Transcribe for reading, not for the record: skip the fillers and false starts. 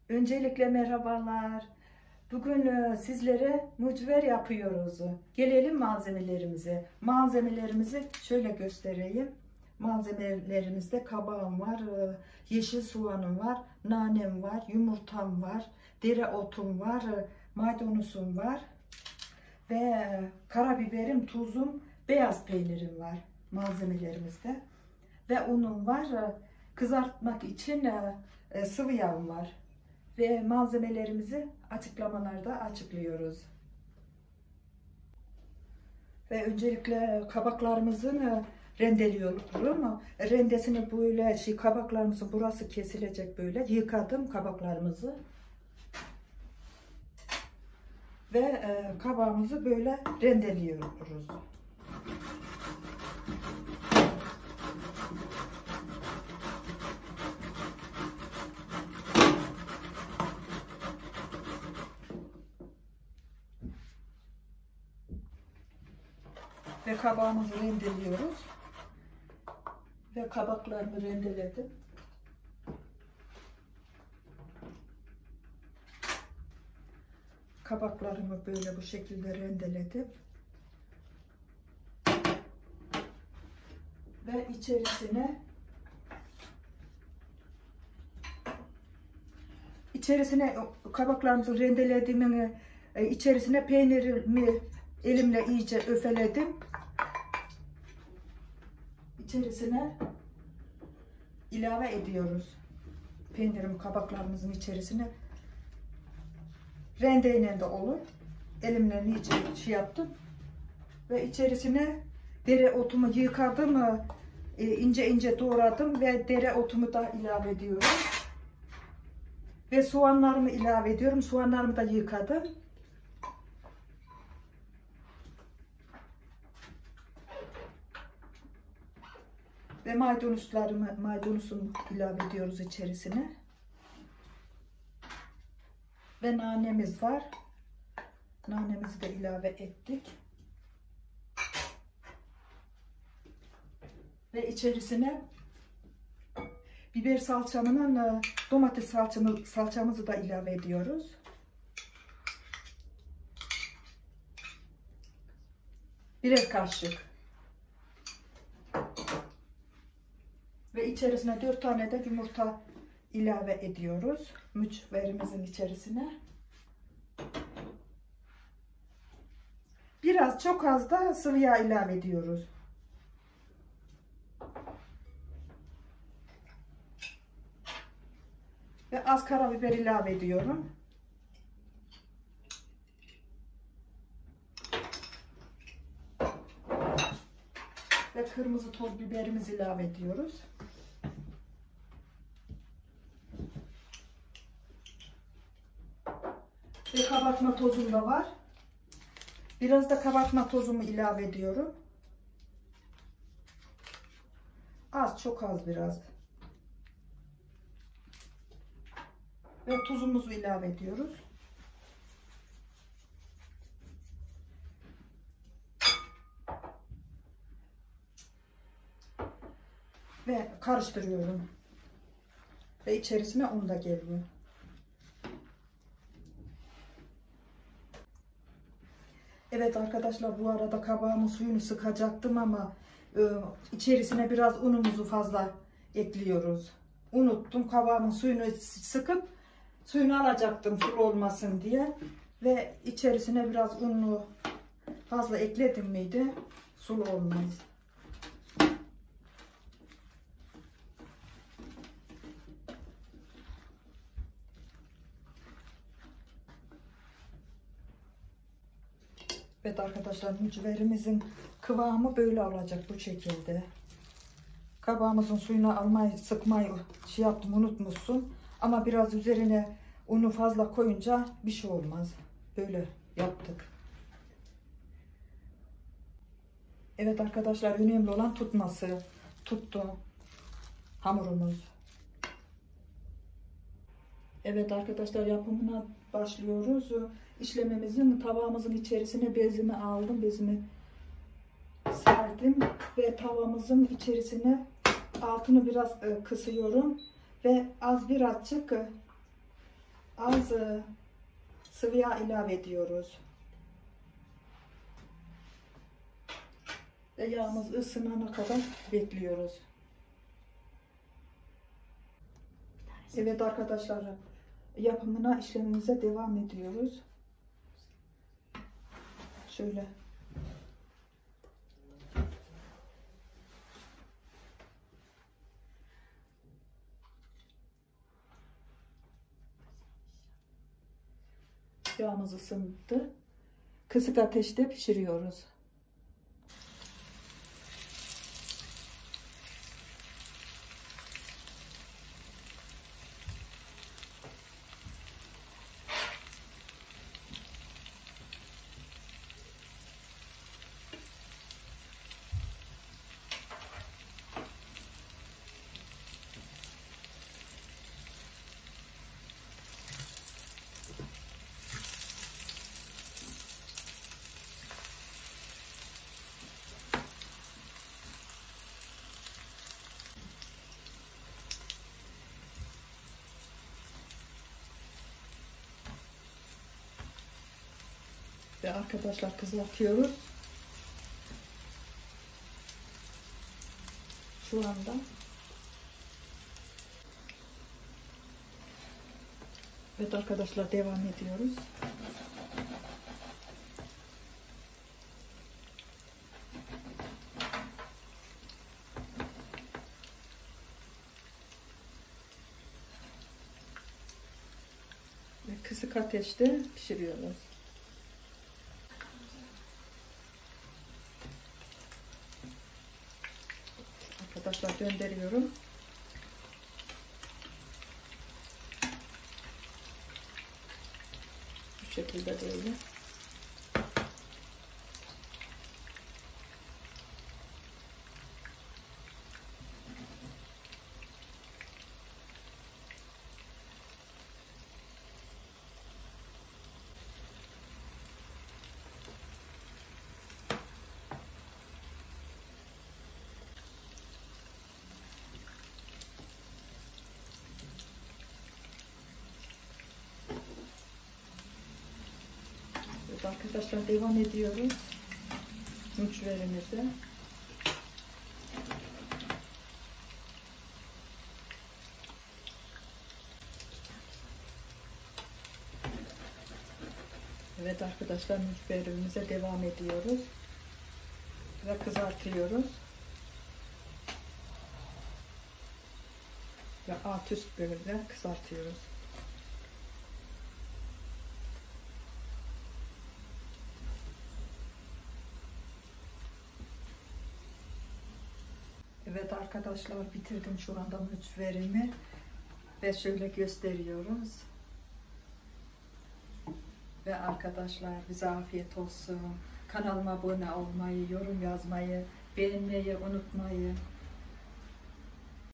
Öncelikle merhabalar. Bugün sizlere mücver yapıyoruz. Gelelim malzemelerimize. Malzemelerimizi şöyle göstereyim. Malzemelerimizde kabağım var, yeşil soğanım var, nanem var, yumurtam var, dereotum var, maydanozum var ve karabiberim, tuzum, beyaz peynirim var malzemelerimizde. Ve unum var. Kızartmak için sıvı yağım var. Ve malzemelerimizi açıklamalarda açıklıyoruz. Ve öncelikle kabaklarımızın rendeliyorum. Rendesini böyle kabaklarımızın burası kesilecek böyle. Yıkadım kabaklarımızı. Ve kabağımızı böyle rendeliyoruz. Ve kabağımızı rendeliyoruz. Ve kabaklarımı rendeledim. Kabaklarımı böyle bu şekilde rendeledim. Ve içerisine kabaklarımızı rendelediğimin içerisine peynirimi elimle iyice öfeledim. İçerisine ilave ediyoruz. Peynirim kabaklarımızın içerisine. Rendeyle de olur. Elimle iyice yaptım. Ve içerisine dereotumu yıkadım. İnce ince doğradım ve dereotumu da ilave ediyorum. Ve soğanlarımı ilave ediyorum. Soğanlarımı da yıkadım. Ve maydanozumu ilave ediyoruz içerisine. Ve nanemiz var. Nanemizi de ilave ettik. Ve içerisine biber salçamla domates salçamızı da ilave ediyoruz. Birer kaşık. Ve içerisine 4 tane de yumurta ilave ediyoruz. Mücverimizin içerisine. Biraz çok az da sıvı yağ ilave ediyoruz. Ve az karabiber ilave ediyorum. Ve kırmızı toz biberimizi ilave ediyoruz. Ve kabartma tozum da var. Biraz da kabartma tozumu ilave ediyorum. Az, çok az biraz. Ve tuzumuzu ilave ediyoruz. Ve karıştırıyorum. Ve içerisine un da geliyor. Evet arkadaşlar, bu arada kabağımın suyunu sıkacaktım ama içerisine biraz unumuzu fazla ekliyoruz. Unuttum, kabağımın suyunu sıkıp suyunu alacaktım sulu olmasın diye. Ve içerisine biraz unu fazla ekledim miydi sulu olmaz. Evet arkadaşlar, mücverimizin kıvamı böyle olacak, bu şekilde. Kabağımızın suyunu almayı, sıkmayı yaptım, unutmuşsun. Ama biraz üzerine unu fazla koyunca bir şey olmaz. Böyle yaptık. Evet arkadaşlar, önemli olan tutması. Tuttu hamurumuz. Evet arkadaşlar, yapımına başlıyoruz. İşlememizin tavamızın içerisine bezimi aldım. Bezimi serdim ve tavamızın içerisine altını biraz kısıyorum ve az birazcık Az sıvı yağ ilave ediyoruz. Ve yağımız ısınana kadar bekliyoruz. Evet arkadaşlar, yapımına işlemimize devam ediyoruz. Şöyle. Yağımız ısındı. Kısık ateşte pişiriyoruz. Ve arkadaşlar kızartıyoruz. Şu anda. Evet arkadaşlar, devam ediyoruz. Ve kısık ateşte pişiriyoruz. Arkadaşlar döndürüyorum. Bu şekilde böyle. Evet arkadaşlar, devam ediyoruz mücverimize. Evet arkadaşlar, mücverimize devam ediyoruz ve kızartıyoruz ve alt üst böyle kızartıyoruz. Evet arkadaşlar, bitirdim şu anda mücverimi ve şöyle gösteriyoruz. Ve arkadaşlar, bize afiyet olsun. Kanalıma abone olmayı, yorum yazmayı, beğenmeyi unutmayın.